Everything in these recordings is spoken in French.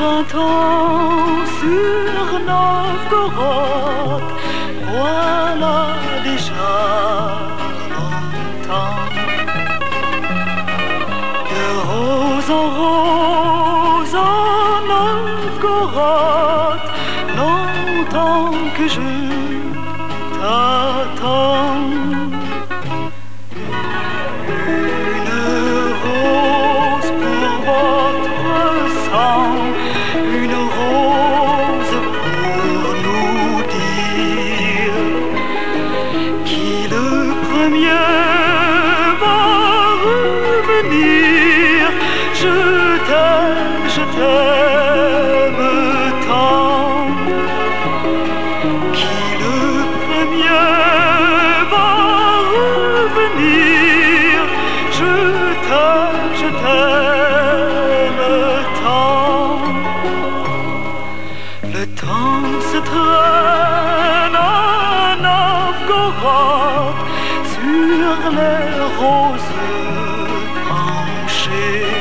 printemps sur Novgorod, voilà déjà longtemps. De rose en rose en Novgorod, longtemps que je t'attends. Une rose pour nous dire qui le premier va revenir. Je t'aime tant. Qui le premier va revenir. Je t'aime tant. Le temps se traîne à Novgorod sur les roses penchées.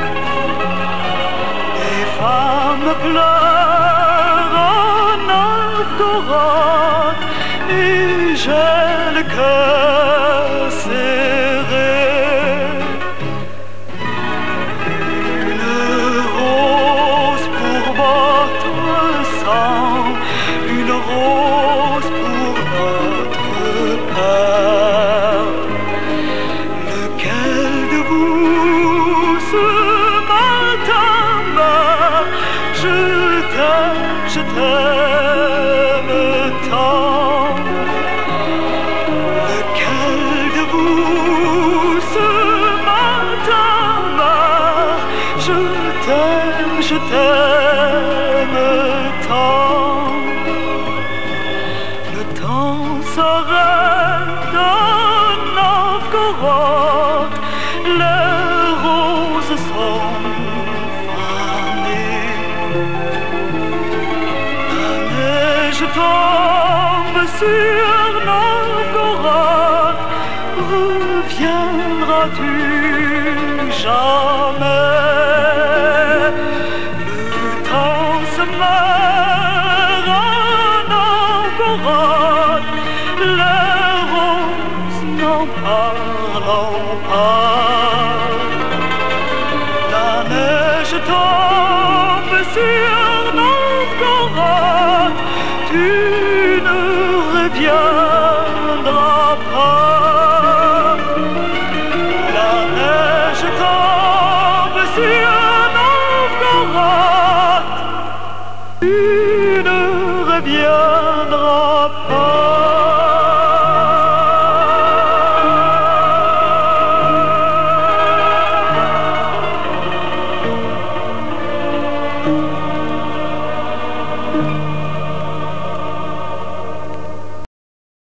Les femmes pleurent à Novgorod et j'ai le cœur serré. Une rose pour notre père. Lequel de vous ce matin meurt? Je t'aime tant. Lequel de vous ce matin meurt? Je t'aime tant. Le temps s'arrête à Novgorod, les roses sont fanées. La neige tombe sur Novgorod, reviendras-tu jamais? Le temps se meurt à Novgorod, les roses n'en parlons pas. La neige tombe sur Novgorod, tu ne reviendras pas. La neige tombe sur Novgorod, tu ne reviendras